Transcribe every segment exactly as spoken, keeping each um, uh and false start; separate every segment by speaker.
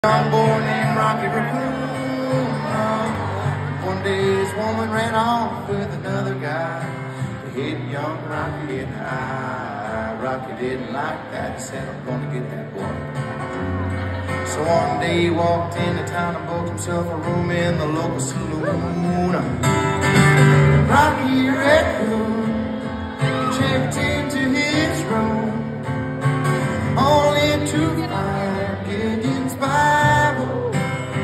Speaker 1: Young boy named Rocky Racoon. One day his woman ran off with another guy. They hit young Rocky in the eye. Rocky didn't like that. He said, I'm gonna get that boy. So one day he walked into town and booked himself a room in the local saloon. Rocky Racoon checked into his room, only to find Gideon's Bible.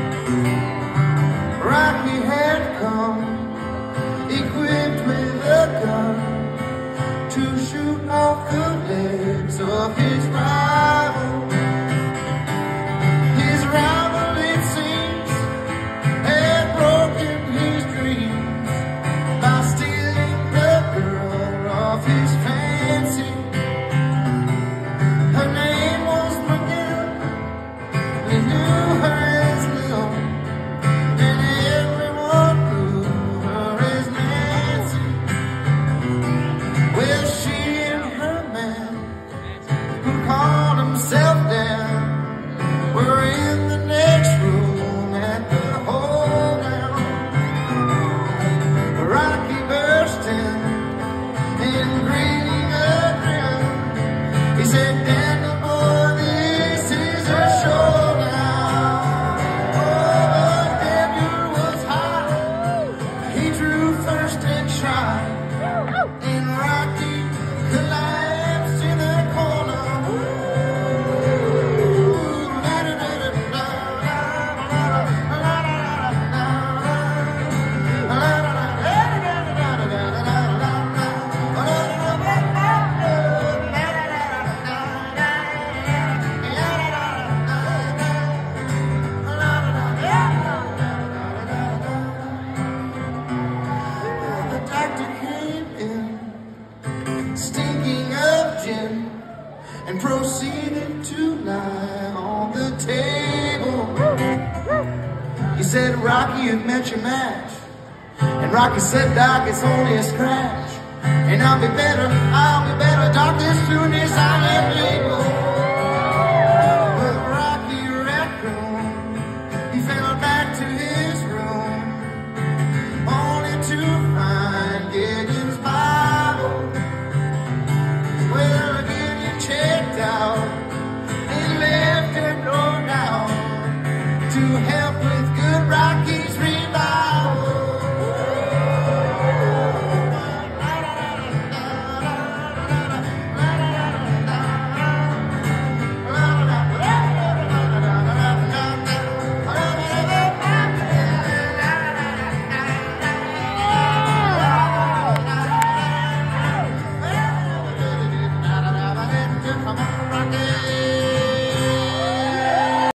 Speaker 1: Rocky had come equipped with a gun to shoot off the legs of his rival. His rival, it seems, had broken his dreams by stealing the girl of his fancy. Her name was McGill. He knew her as Lil, and everyone knew her as Nancy. Well, she and her man, who called himself Dan, were in the next room at the hoedown. Rocky burst in, in greeting a grin. He said, Daniel boy, this is a showdown. Oh, Daniel was high. He drew first and shot, and Rocky collapsed in a corner. The doctor came in, stinking of gin, and proceeded to lie on the table. He said, Rocky, you've met your match. And Rocky said, Doc, it's only a scratch. And I'll be better, I'll be better, Doc, as soon as I am able. But Rocky Racoon, he fell back to his room, only to find Gideon's Bible. Well, Gideon checked out and left him no down to help